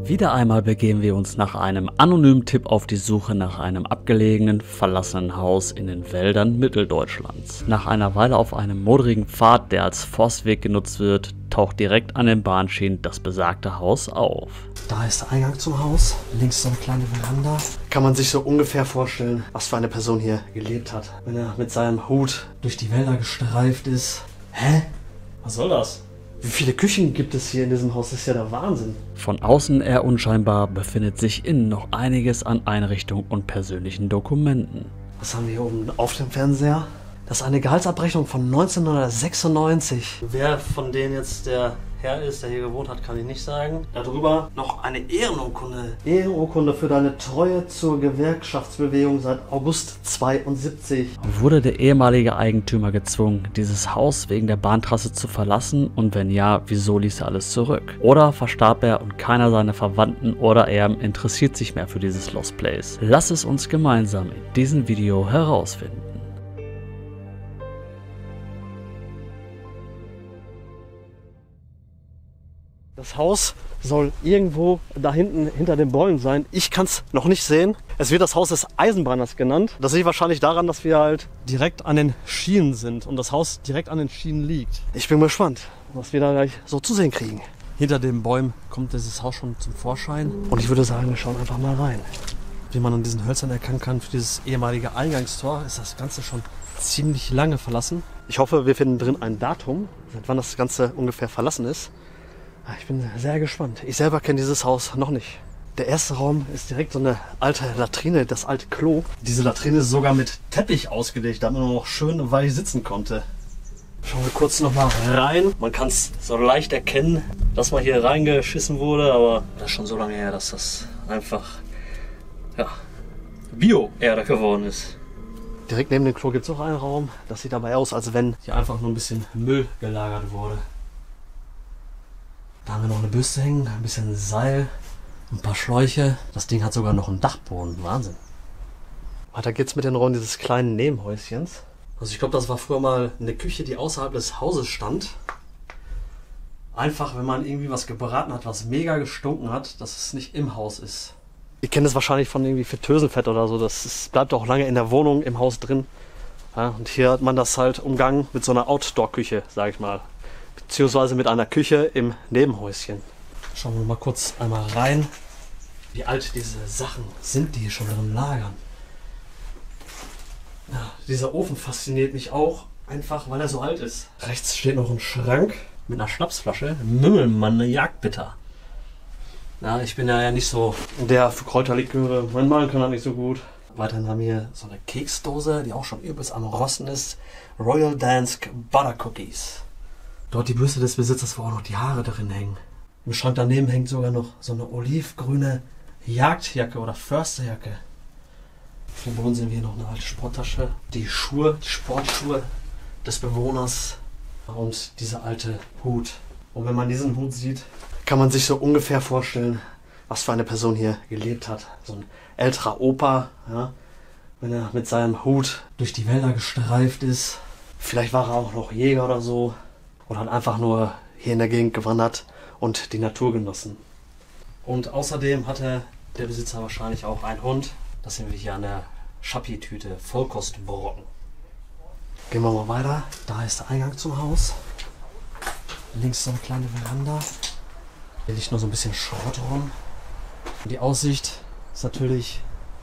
Wieder einmal begeben wir uns nach einem anonymen Tipp auf die Suche nach einem abgelegenen, verlassenen Haus in den Wäldern Mitteldeutschlands. Nach einer Weile auf einem modrigen Pfad, der als Forstweg genutzt wird, taucht direkt an den Bahnschienen das besagte Haus auf. Da ist der Eingang zum Haus, links so eine kleine Veranda. Kann man sich so ungefähr vorstellen, was für eine Person hier gelebt hat, wenn er mit seinem Hut durch die Wälder gestreift ist. Hä? Was soll das? Wie viele Küchen gibt es hier in diesem Haus? Das ist ja der Wahnsinn. Von außen eher unscheinbar, befindet sich innen noch einiges an Einrichtung und persönlichen Dokumenten. Was haben wir hier oben auf dem Fernseher? Das ist eine Gehaltsabrechnung von 1996. Wer von denen jetzt der Herr ist, der hier gewohnt hat, kann ich nicht sagen. Darüber noch eine Ehrenurkunde. Ehrenurkunde für deine Treue zur Gewerkschaftsbewegung seit August 72. Wurde der ehemalige Eigentümer gezwungen, dieses Haus wegen der Bahntrasse zu verlassen, und wenn ja, wieso ließ er alles zurück? Oder verstarb er und keiner seiner Verwandten oder Erben interessiert sich mehr für dieses Lost Place? Lass es uns gemeinsam in diesem Video herausfinden. Das Haus soll irgendwo da hinten hinter den Bäumen sein. Ich kann es noch nicht sehen. Es wird das Haus des Eisenbahners genannt. Das liegt wahrscheinlich daran, dass wir halt direkt an den Schienen sind und das Haus direkt an den Schienen liegt. Ich bin gespannt, was wir da gleich so zu sehen kriegen. Hinter den Bäumen kommt dieses Haus schon zum Vorschein. Und ich würde sagen, wir schauen einfach mal rein. Wie man an diesen Hölzern erkennen kann, für dieses ehemalige Eingangstor ist das Ganze schon ziemlich lange verlassen. Ich hoffe, wir finden drin ein Datum, seit wann das Ganze ungefähr verlassen ist. Ich bin sehr gespannt. Ich selber kenne dieses Haus noch nicht. Der erste Raum ist direkt so eine alte Latrine, das alte Klo. Diese Latrine ist sogar mit Teppich ausgelegt, damit man noch schön weich sitzen konnte. Schauen wir kurz noch mal rein. Man kann es so leicht erkennen, dass man hier reingeschissen wurde, aber das ist schon so lange her, dass das einfach Bio-Erde geworden ist. Direkt neben dem Klo gibt es auch einen Raum. Das sieht dabei aus, als wenn hier einfach nur ein bisschen Müll gelagert wurde. Da haben wir noch eine Bürste hängen, ein bisschen Seil, ein paar Schläuche. Das Ding hat sogar noch einen Dachboden. Wahnsinn. Weiter geht's mit den Räumen dieses kleinen Nebenhäuschens. Also ich glaube, das war früher mal eine Küche, die außerhalb des Hauses stand. Einfach, wenn man irgendwie was gebraten hat, was mega gestunken hat, dass es nicht im Haus ist. Ihr kennt es wahrscheinlich von irgendwie Fritteusenfett oder so. Das bleibt auch lange in der Wohnung, im Haus drin. Ja, und hier hat man das halt umgangen mit so einer Outdoor-Küche, sage ich mal. Beziehungsweise mit einer Küche im Nebenhäuschen. Schauen wir mal kurz einmal rein, wie alt diese Sachen sind, die hier schon drin lagern. Ja, dieser Ofen fasziniert mich auch, einfach weil er so alt ist. Rechts steht noch ein Schrank mit einer Schnapsflasche. Mümmelmann, eine Jagdbitter. Ja, ich bin ja nicht so der für Kräuterliköre. Mein Magen kann das nicht so gut. Weiterhin haben wir hier so eine Keksdose, die auch schon übelst am Rosten ist. Royal Dansk Butter Cookies. Dort die Bürste des Besitzers, wo auch noch die Haare drin hängen. Im Schrank daneben hängt sogar noch so eine olivgrüne Jagdjacke oder Försterjacke. Auf dem Boden sehen wir hier noch eine alte Sporttasche. Die Schuhe, die Sportschuhe des Bewohners und dieser alte Hut. Und wenn man diesen Hut sieht, kann man sich so ungefähr vorstellen, was für eine Person hier gelebt hat. So ein älterer Opa, ja, wenn er mit seinem Hut durch die Wälder gestreift ist. Vielleicht war er auch noch Jäger oder so. Oder hat einfach nur hier in der Gegend gewandert und die Natur genossen. Und außerdem hatte der Besitzer wahrscheinlich auch einen Hund. Das sehen wir hier an der Schappi-Tüte, Vollkostbrocken. Gehen wir mal weiter. Da ist der Eingang zum Haus. Links so eine kleine Veranda. Hier liegt nur so ein bisschen Schrott rum. Die Aussicht ist natürlich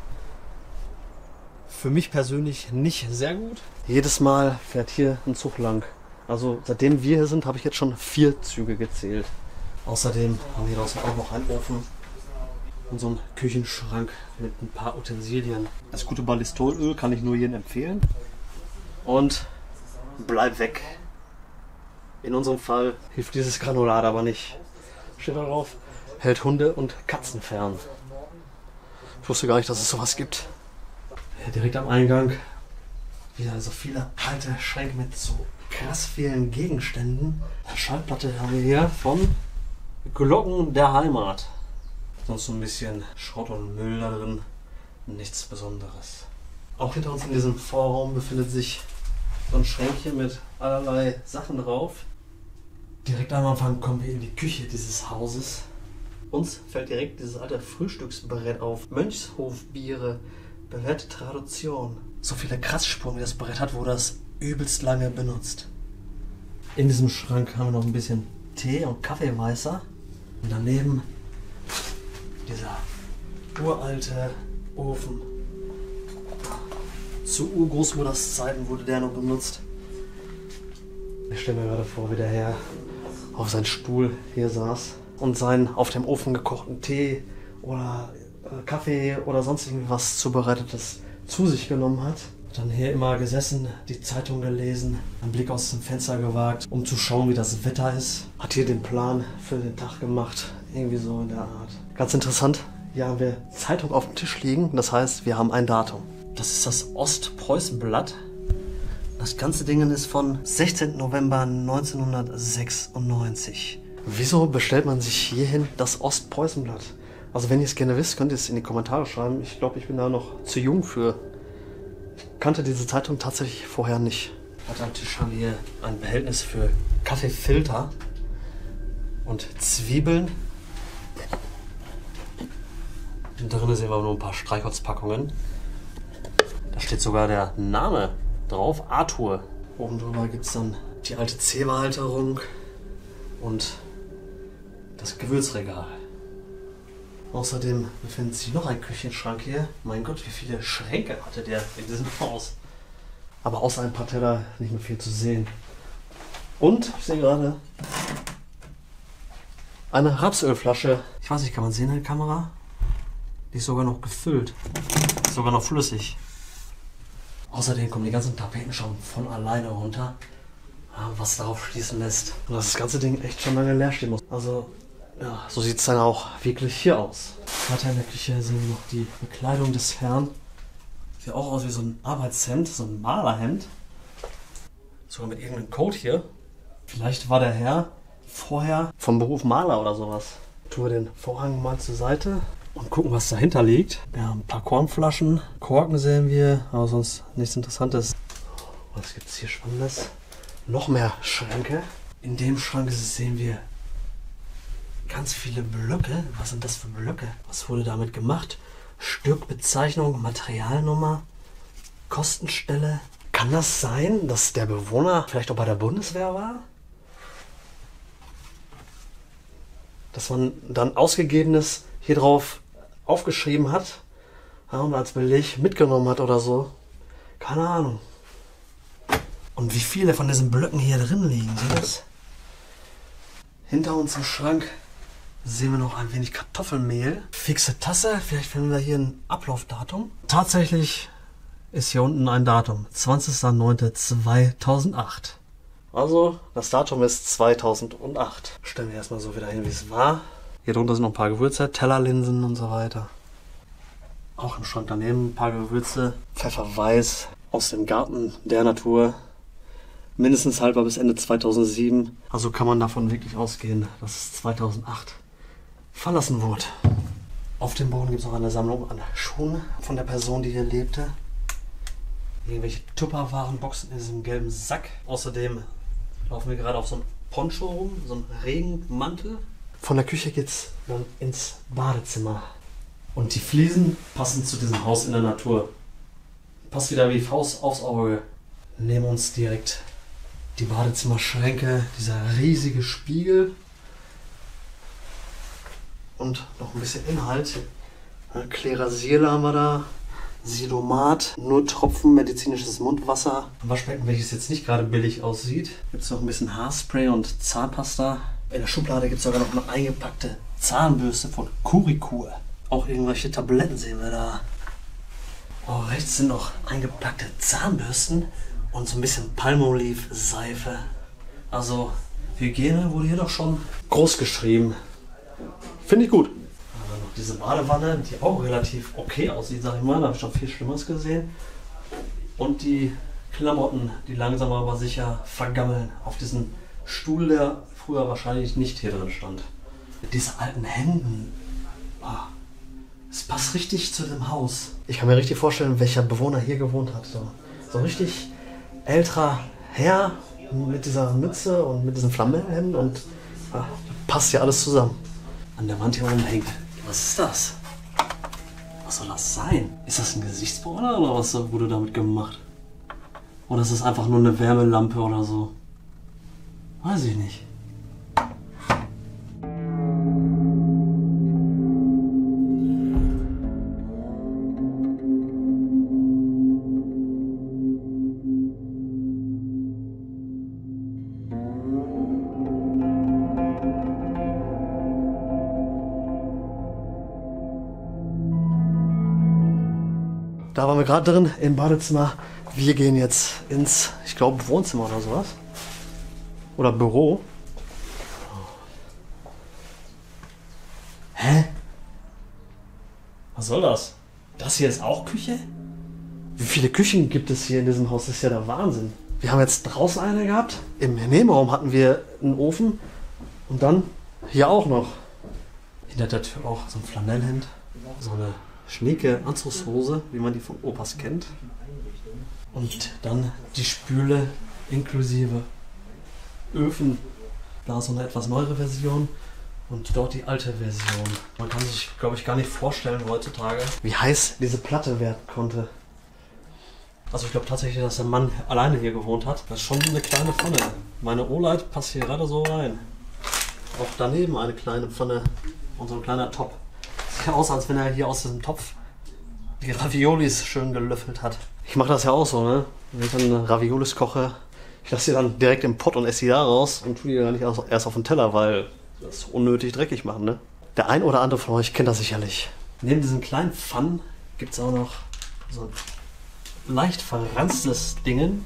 für mich persönlich nicht sehr gut. Jedes Mal fährt hier ein Zug lang. Also seitdem wir hier sind, habe ich jetzt schon 4 Züge gezählt. Außerdem haben wir draußen auch noch einen Ofen und so einen Küchenschrank mit ein paar Utensilien. Das gute Ballistolöl kann ich nur jedem empfehlen. Und bleib weg. In unserem Fall hilft dieses Granulat aber nicht. Steht da drauf, hält Hunde und Katzen fern. Ich wusste gar nicht, dass es sowas gibt. Hier direkt am Eingang wieder so viele alte Schränke mit so krass vielen Gegenständen. Eine Schallplatte haben wir hier von Glocken der Heimat. Sonst so ein bisschen Schrott und Müll da drin. Nichts Besonderes. Auch hinter uns in diesem Vorraum befindet sich so ein Schränkchen mit allerlei Sachen drauf. Direkt am Anfang kommen wir in die Küche dieses Hauses. Uns fällt direkt dieses alte Frühstücksbrett auf. Mönchshofbiere, bewährte Tradition. So viele Kratzspuren wie das Brett hat, wurde das übelst lange benutzt. In diesem Schrank haben wir noch ein bisschen Tee und Kaffeeweißer. Und daneben dieser uralte Ofen. Zu Urgroßmutters Zeiten wurde der noch benutzt. Ich stelle mir gerade vor, wie der Herr auf seinem Stuhl hier saß und seinen auf dem Ofen gekochten Tee oder Kaffee oder sonst irgendwas Zubereitetes zu sich genommen hat. Dann hier immer gesessen, die Zeitung gelesen, einen Blick aus dem Fenster gewagt, um zu schauen, wie das Wetter ist. Hat hier den Plan für den Tag gemacht, irgendwie so in der Art. Ganz interessant, hier haben wir Zeitung auf dem Tisch liegen, das heißt, wir haben ein Datum. Das ist das Ostpreußenblatt. Das ganze Ding ist von 16. November 1996. Wieso bestellt man sich hierhin das Ostpreußenblatt? Also wenn ihr es gerne wisst, könnt ihr es in die Kommentare schreiben. Ich glaube, ich bin da noch zu jung für. Ich kannte diese Zeitung tatsächlich vorher nicht. Am Tisch haben wir hier ein Behältnis für Kaffeefilter und Zwiebeln. Und darin sehen wir nur ein paar Streichholzpackungen. Da steht sogar der Name drauf, Arthur. Oben drüber gibt es dann die alte Zewa-Halterung und das Gewürzregal. Außerdem befindet sich noch ein Küchenschrank hier. Mein Gott, wie viele Schränke hatte der in diesem Haus. Aber außer ein paar Teller nicht mehr viel zu sehen. Und ich sehe gerade eine Rapsölflasche. Ich weiß nicht, kann man sehen in der Kamera? Die ist sogar noch gefüllt. Ist sogar noch flüssig. Außerdem kommen die ganzen Tapeten schon von alleine runter, was darauf schließen lässt, dass das ganze Ding echt schon lange leer stehen muss. Also, ja, so sieht es dann auch wirklich hier aus. Weiter in der Küche sehen wir noch die Bekleidung des Herrn. Sieht auch aus wie so ein Arbeitshemd, so ein Malerhemd. Sogar mit irgendeinem Code hier. Vielleicht war der Herr vorher vom Beruf Maler oder sowas. Tun wir den Vorhang mal zur Seite und gucken, was dahinter liegt. Wir haben ein paar Kornflaschen, Korken sehen wir, aber sonst nichts Interessantes. Was gibt es hier Spannendes? Noch mehr Schränke. In dem Schrank sehen wir ganz viele Blöcke. Was sind das für Blöcke? Was wurde damit gemacht? Stückbezeichnung, Materialnummer, Kostenstelle. Kann das sein, dass der Bewohner vielleicht auch bei der Bundeswehr war? Dass man dann Ausgegebenes hier drauf aufgeschrieben hat, ja, und als Beleg mitgenommen hat oder so. Keine Ahnung. Und wie viele von diesen Blöcken hier drin liegen, seht ihr das? Hinter uns im Schrank sehen wir noch ein wenig Kartoffelmehl. Fixe Tasse, vielleicht finden wir hier ein Ablaufdatum. Tatsächlich ist hier unten ein Datum, 20.09.2008. Also, das Datum ist 2008. Stellen wir erstmal so wieder hin, wie es war. Hier drunter sind noch ein paar Gewürze, Tellerlinsen und so weiter. Auch im Schrank daneben ein paar Gewürze. Pfefferweiß aus dem Garten der Natur. Mindestens haltbar bis Ende 2007. Also kann man davon wirklich ausgehen, dass es 2008 verlassen wurde. Auf dem Boden gibt es noch eine Sammlung an Schuhen von der Person, die hier lebte. Irgendwelche Tupperwarenboxen in diesem gelben Sack. Außerdem laufen wir gerade auf so einem Poncho rum, so einem Regenmantel. Von der Küche geht es dann ins Badezimmer. Und die Fliesen passen zu diesem Haus in der Natur. Passt wieder wie Faust aufs Auge. Nehmen uns direkt die Badezimmerschränke, dieser riesige Spiegel. Und noch ein bisschen Inhalt. Klerasil haben wir da. Silomat, nur Tropfen medizinisches Mundwasser. Ein Waschbecken, welches jetzt nicht gerade billig aussieht. Gibt es noch ein bisschen Haarspray und Zahnpasta. In der Schublade gibt es sogar noch eine eingepackte Zahnbürste von Curicur. Auch irgendwelche Tabletten sehen wir da. Oh, rechts sind noch eingepackte Zahnbürsten und so ein bisschen Palmolive-Seife. Also Hygiene wurde hier doch schon groß geschrieben. Finde ich gut. Aber noch diese Badewanne, die auch relativ okay aussieht, sag ich mal. Da habe ich schon viel Schlimmeres gesehen. Und die Klamotten, die langsam aber sicher vergammeln auf diesen Stuhl, der früher wahrscheinlich nicht hier drin stand. Diese alten Hemden. Es passt richtig zu dem Haus. Ich kann mir richtig vorstellen, welcher Bewohner hier gewohnt hat. So ein richtig älterer Herr mit dieser Mütze und mit diesem Flanellhemd und passt ja alles zusammen. an der Wand hier oben hängt. Was ist das? Was soll das sein? Ist das ein Gesichtsbräuner oder was wurde damit gemacht? Oder ist das einfach nur eine Wärmelampe oder so? Weiß ich nicht. Da waren wir gerade drin im Badezimmer. Wir gehen jetzt ins, ich glaube, Wohnzimmer oder sowas. Oder Büro. Hä? Was soll das? Das hier ist auch Küche? Wie viele Küchen gibt es hier in diesem Haus? Das ist ja der Wahnsinn. Wir haben jetzt draußen eine gehabt. Im Nebenraum hatten wir einen Ofen. Und dann hier auch noch. Hinter der Tür auch so ein Flanellhemd. So eine schnieke Anzugshose, wie man die von Opas kennt. Und dann die Spüle inklusive Öfen. Da so eine etwas neuere Version und dort die alte Version. Man kann sich, glaube ich, gar nicht vorstellen heutzutage, wie heiß diese Platte werden konnte. Also ich glaube tatsächlich, dass der Mann alleine hier gewohnt hat. Das ist schon eine kleine Pfanne. Meine Olight passt hier gerade so rein. Auch daneben eine kleine Pfanne und so ein kleiner Topf. Sieht aus, als wenn er hier aus diesem Topf die Raviolis schön gelöffelt hat. Ich mache das ja auch so, ne? Wenn ich dann Raviolis koche, ich lasse die dann direkt im Pott und esse die da raus und tue die dann nicht erst auf den Teller, weil das unnötig dreckig machen, ne? Der ein oder andere von euch kennt das sicherlich. Neben diesen kleinen Pfannen gibt es auch noch so ein leicht verranstes Dingen.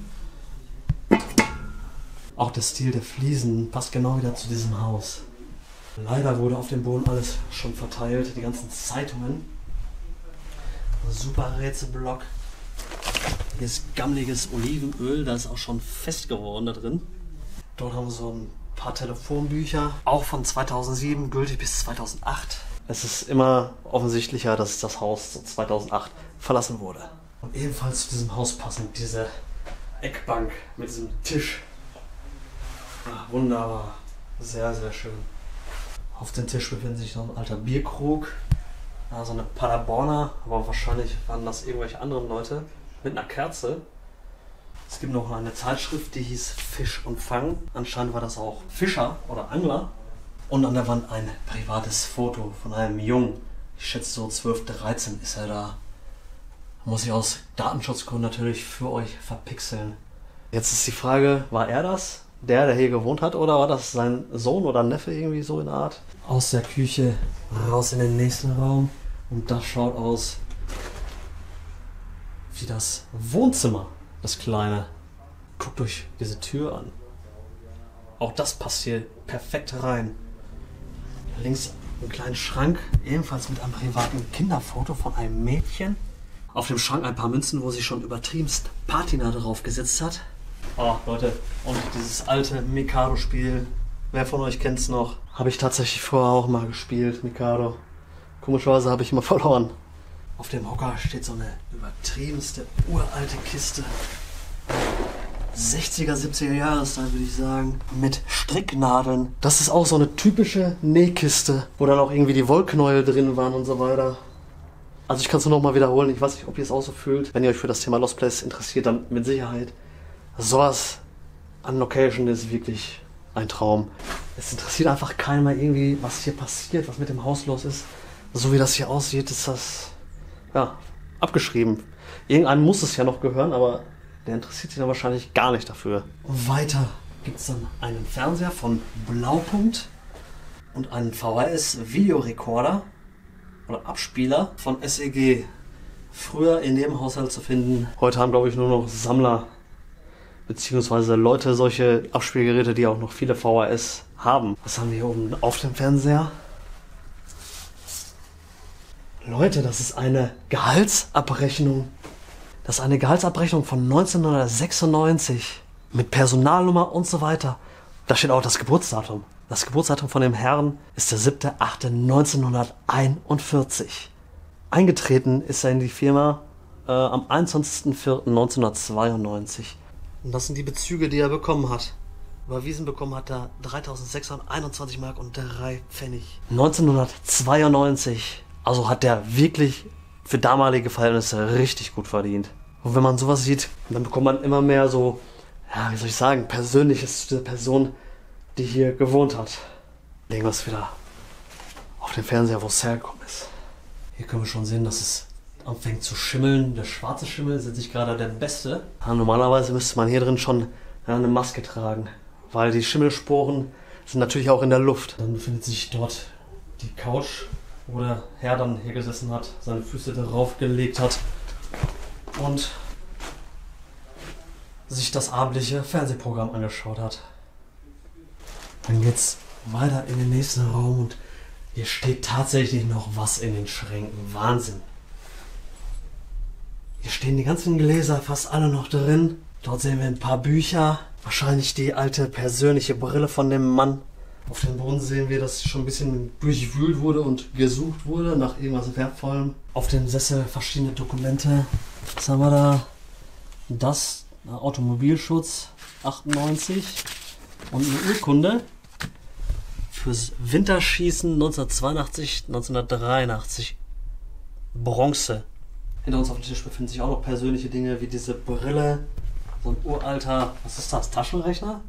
Auch der Stil der Fliesen passt genau wieder zu diesem Haus. Leider wurde auf dem Boden alles schon verteilt, die ganzen Zeitungen. Super Rätselblock. Hier ist gammeliges Olivenöl, da ist auch schon fest geworden da drin. Dort haben wir so ein paar Telefonbücher, auch von 2007, gültig bis 2008. Es ist immer offensichtlicher, dass das Haus 2008 verlassen wurde. Und ebenfalls zu diesem Haus passend diese Eckbank mit diesem Tisch. Ach, wunderbar, sehr, sehr schön. Auf dem Tisch befindet sich noch ein alter Bierkrug. Ja, so eine Paderborner, aber wahrscheinlich waren das irgendwelche anderen Leute. Mit einer Kerze. Es gibt noch eine Zeitschrift, die hieß Fisch und Fang. Anscheinend war das auch Fischer oder Angler. Und an der Wand ein privates Foto von einem Jungen. Ich schätze so 12, 13 ist er da. Muss ich aus Datenschutzgründen natürlich für euch verpixeln. Jetzt ist die Frage, war er das? Der hier gewohnt hat, oder war das sein Sohn oder Neffe irgendwie so in der Art? Aus der Küche raus in den nächsten Raum und das schaut aus wie das Wohnzimmer, das kleine. Guckt euch diese Tür an. Auch das passt hier perfekt rein. Links einen kleinen Schrank, ebenfalls mit einem privaten Kinderfoto von einem Mädchen. Auf dem Schrank ein paar Münzen, wo sie schon übertriebenst Patina drauf gesetzt hat. Oh, Leute, und dieses alte Mikado-Spiel, wer von euch kennt es noch? Habe ich tatsächlich vorher auch mal gespielt, Mikado. Komischerweise habe ich immer verloren. Auf dem Hocker steht so eine übertriebenste, uralte Kiste. 60er, 70er Jahreszeit, würde ich sagen. Mit Stricknadeln. Das ist auch so eine typische Nähkiste, wo dann auch irgendwie die Wollknäuel drin waren und so weiter. Also ich kann es nur noch mal wiederholen. Ich weiß nicht, ob ihr es auch so fühlt. Wenn ihr euch für das Thema Lost Place interessiert, dann mit Sicherheit. Sowas an Location ist wirklich ein Traum. Es interessiert einfach keinen mehr irgendwie, was hier passiert, was mit dem Haus los ist. So wie das hier aussieht, ist das ja abgeschrieben. Irgendeinem muss es ja noch gehören, aber der interessiert sich dann wahrscheinlich gar nicht dafür. Und weiter gibt es dann einen Fernseher von Blaupunkt und einen VHS-Videorekorder oder Abspieler von SEG. Früher in dem Haushalt zu finden. Heute haben, glaube ich, nur noch Sammler beziehungsweise Leute solche Abspielgeräte, die auch noch viele VHS haben. Was haben wir hier oben auf dem Fernseher? Leute, das ist eine Gehaltsabrechnung. Das ist eine Gehaltsabrechnung von 1996 mit Personalnummer und so weiter. Da steht auch das Geburtsdatum. Das Geburtsdatum von dem Herrn ist der 7.8.1941. Eingetreten ist er in die Firma am 21.04.1992. Und das sind die Bezüge, die er bekommen hat. Überwiesen bekommen hat er 3.621 Mark und 3 Pfennig. 1992. Also hat der wirklich für damalige Verhältnisse richtig gut verdient. Und wenn man sowas sieht, dann bekommt man immer mehr so, ja, wie soll ich sagen, Persönliches zu der Person, die hier gewohnt hat. Legen wir es wieder auf den Fernseher, wo es hergekommen ist. Hier können wir schon sehen, dass es anfängt zu schimmeln. Der schwarze Schimmel ist jetzt nicht gerade der beste. Ja, normalerweise müsste man hier drin schon eine Maske tragen, weil die Schimmelsporen sind natürlich auch in der Luft. Dann befindet sich dort die Couch, wo der Herr dann hier gesessen hat, seine Füße darauf gelegt hat und sich das abendliche Fernsehprogramm angeschaut hat. Dann geht's weiter in den nächsten Raum und hier steht tatsächlich noch was in den Schränken. Wahnsinn. Hier stehen die ganzen Gläser fast alle noch drin. Dort sehen wir ein paar Bücher. Wahrscheinlich die alte persönliche Brille von dem Mann. Auf dem Boden sehen wir, dass schon ein bisschen durchwühlt wurde und gesucht wurde nach irgendwas Wertvollem. Auf dem Sessel verschiedene Dokumente. Was haben wir da? Das, Automobilschutz 98 und eine Urkunde fürs Winterschießen 1982, 1983. Bronze. Hinter uns auf dem Tisch befinden sich auch noch persönliche Dinge wie diese Brille. So ein uralter, was ist das, Taschenrechner?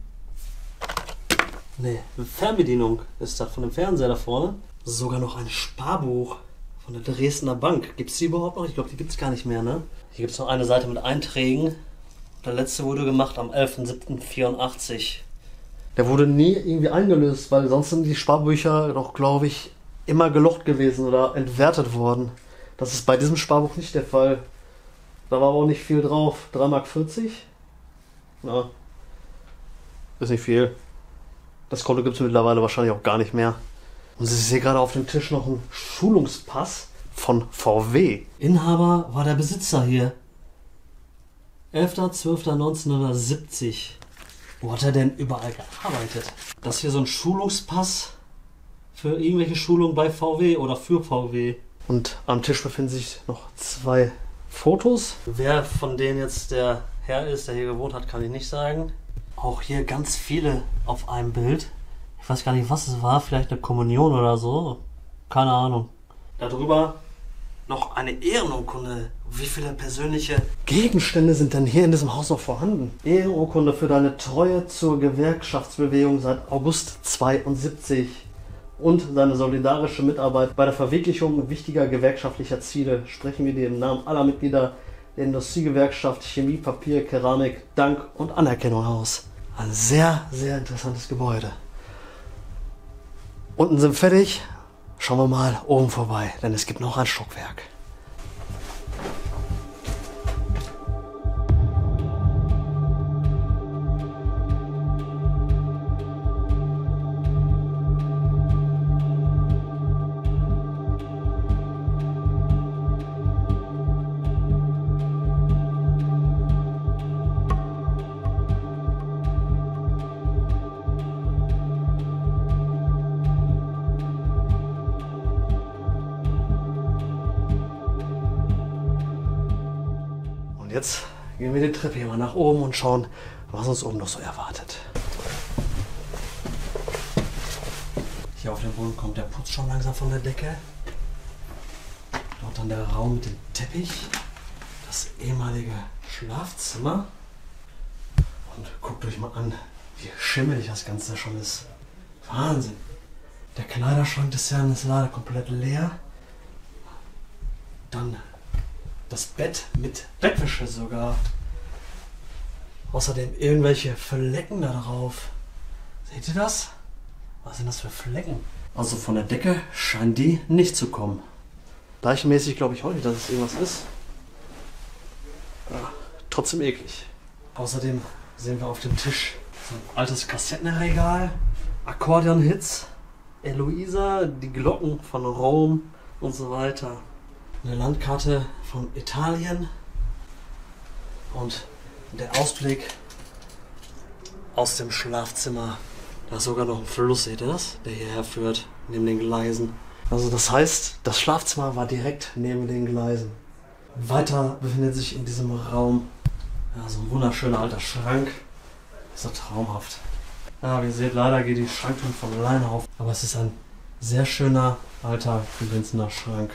Nee, eine Fernbedienung ist das von dem Fernseher da vorne. Sogar noch ein Sparbuch von der Dresdner Bank. Gibt es die überhaupt noch? Ich glaube, die gibt es gar nicht mehr, ne? Hier gibt es noch eine Seite mit Einträgen. Der letzte wurde gemacht am 11.07.84. Der wurde nie irgendwie eingelöst, weil sonst sind die Sparbücher doch, glaube ich, immer gelocht gewesen oder entwertet worden. Das ist bei diesem Sparbuch nicht der Fall. Da war aber auch nicht viel drauf. 3,40 Mark. Na, ist nicht viel. Das Konto gibt es mittlerweile wahrscheinlich auch gar nicht mehr. Und ich sehe gerade auf dem Tisch noch einen Schulungspass von VW. Inhaber war der Besitzer hier. 11.12.1970. Wo hat er denn überall gearbeitet? Das ist hier so ein Schulungspass für irgendwelche Schulungen bei VW oder für VW. Und am Tisch befinden sich noch 2 Fotos. Wer von denen jetzt der Herr ist, der hier gewohnt hat, kann ich nicht sagen. Auch hier ganz viele auf einem Bild. Ich weiß gar nicht, was es war. Vielleicht eine Kommunion oder so. Keine Ahnung. Darüber noch eine Ehrenurkunde. Wie viele persönliche Gegenstände sind denn hier in diesem Haus noch vorhanden? Ehrenurkunde für deine Treue zur Gewerkschaftsbewegung seit August 72 und deine solidarische Mitarbeit bei der Verwirklichung wichtiger gewerkschaftlicher Ziele sprechen wir dir im Namen aller Mitglieder der Industriegewerkschaft Chemie, Papier, Keramik Dank und Anerkennung aus. Ein sehr, sehr interessantes Gebäude. Unten sind wir fertig. Schauen wir mal oben vorbei, denn es gibt noch ein Stockwerk. Und jetzt gehen wir die Treppe hier mal nach oben und schauen, was uns oben noch so erwartet. Hier auf dem Boden kommt der Putz schon langsam von der Decke. Dort dann der Raum mit dem Teppich. Das ehemalige Schlafzimmer. Und guckt euch mal an, wie schimmelig das Ganze schon ist. Wahnsinn. Der Kleiderschrank des Herrn ist leider komplett leer. Dann das Bett mit Bettwäsche sogar. Außerdem irgendwelche Flecken da drauf. Seht ihr das? Was sind das für Flecken? Also von der Decke scheinen die nicht zu kommen. Leichenmäßig glaube ich auch nicht, dass es irgendwas ist. Ja, trotzdem eklig. Außerdem sehen wir auf dem Tisch so ein altes Kassettenregal, Akkordeon-Hits, Eloisa, die Glocken von Rom und so weiter. Eine Landkarte von Italien und der Ausblick aus dem Schlafzimmer. Da ist sogar noch ein Fluss, seht ihr das? Der hierher führt, neben den Gleisen. Also das heißt, das Schlafzimmer war direkt neben den Gleisen. Weiter befindet sich in diesem Raum so ein wunderschöner alter Schrank. Ist doch traumhaft. Ja, wie ihr seht, leider geht die Schranktür von alleine auf. Aber es ist ein sehr schöner, alter, glänzender Schrank.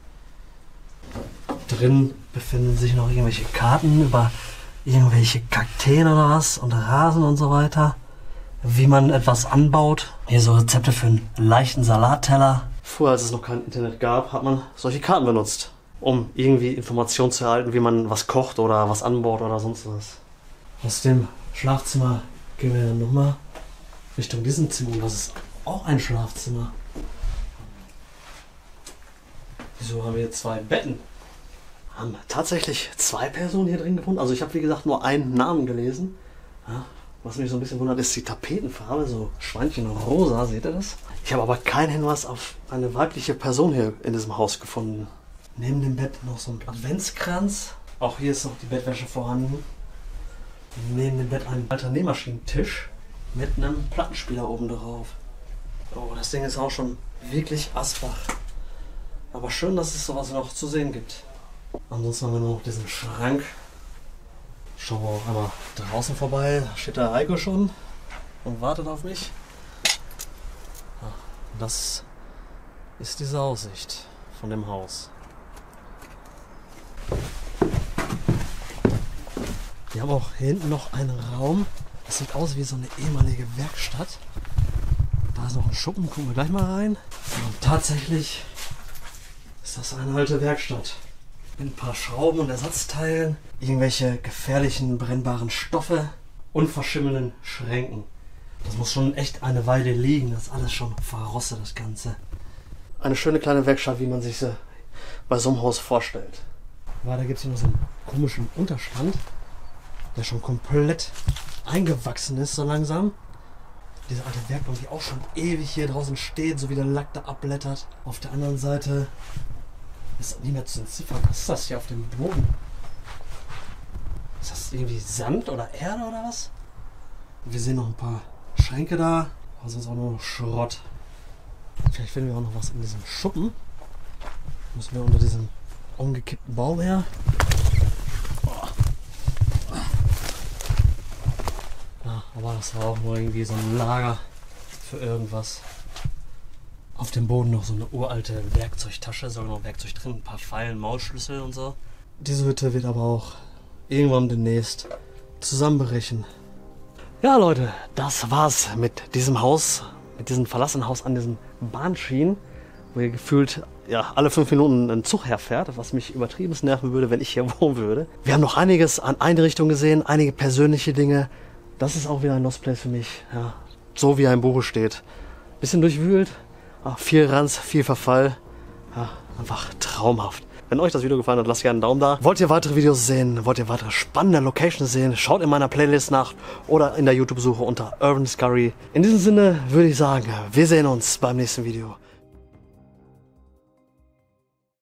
Drin befinden sich noch irgendwelche Karten über irgendwelche Kakteen oder was und Rasen und so weiter. Wie man etwas anbaut. Hier so Rezepte für einen leichten Salatteller. Früher, als es noch kein Internet gab, hat man solche Karten benutzt, um irgendwie Informationen zu erhalten, wie man was kocht oder was anbaut oder sonst was. Aus dem Schlafzimmer gehen wir dann nochmal Richtung diesem Zimmer. Und das ist auch ein Schlafzimmer. Wieso haben wir hier 2 Betten? Haben tatsächlich 2 Personen hier drin gewohnt. Also ich habe wie gesagt nur einen Namen gelesen. Ja, was mich so ein bisschen wundert, ist die Tapetenfarbe, so Schweinchenrosa, seht ihr das? Ich habe aber keinen Hinweis auf eine weibliche Person hier in diesem Haus gefunden. Neben dem Bett noch so ein Adventskranz. Auch hier ist noch die Bettwäsche vorhanden. Neben dem Bett ein alter Nähmaschinentisch mit einem Plattenspieler oben drauf. Oh, das Ding ist auch schon wirklich asbach. Aber schön, dass es sowas noch zu sehen gibt. Ansonsten haben wir nur noch diesen Schrank. Schauen wir auch einmal draußen vorbei. Da steht der Heiko schon und wartet auf mich. Das ist diese Aussicht von dem Haus. Wir haben auch hier hinten noch einen Raum. Das sieht aus wie so eine ehemalige Werkstatt. Da ist noch ein Schuppen, gucken wir gleich mal rein. Und tatsächlich ist das eine alte Werkstatt. Mit ein paar Schrauben und Ersatzteilen, irgendwelche gefährlichen brennbaren Stoffe und verschimmelnden Schränken. Das muss schon echt eine Weile liegen, das ist alles schon verrostet, das Ganze. Eine schöne kleine Werkstatt, wie man sich sie bei so einem Haus vorstellt. Weiter gibt es hier noch so einen komischen Unterstand, der schon komplett eingewachsen ist so langsam. Diese alte Werkbank, die auch schon ewig hier draußen steht, so wie der Lack da abblättert. Auf der anderen Seite ist nicht mehr zu entziffern. Was ist das hier auf dem Boden? Ist das irgendwie Sand oder Erde oder was? Wir sehen noch ein paar Schränke da, aber sonst auch nur noch Schrott. Vielleicht finden wir auch noch was in diesem Schuppen. Müssen wir unter diesem umgekippten Baum her. Ja, aber das war auch nur irgendwie so ein Lager für irgendwas. Auf dem Boden noch so eine uralte Werkzeugtasche, sogar noch Werkzeug drin, ein paar Pfeilen, Maulschlüssel und so. Diese Hütte wird aber auch irgendwann demnächst zusammenbrechen. Ja Leute, das war's mit diesem Haus, mit diesem verlassenen Haus an diesen Bahnschienen, wo hier gefühlt ja, alle 5 Minuten ein Zug herfährt, was mich übertrieben nerven würde, wenn ich hier wohnen würde. Wir haben noch einiges an Einrichtungen gesehen, einige persönliche Dinge. Das ist auch wieder ein Lost Place für mich, ja, so wie ein Buch steht. Bisschen durchwühlt. Viel Ranz, viel Verfall. Ja, einfach traumhaft. Wenn euch das Video gefallen hat, lasst gerne einen Daumen da. Wollt ihr weitere Videos sehen? Wollt ihr weitere spannende Locations sehen? Schaut in meiner Playlist nach oder in der YouTube-Suche unter Urban Scurry. In diesem Sinne würde ich sagen, wir sehen uns beim nächsten Video.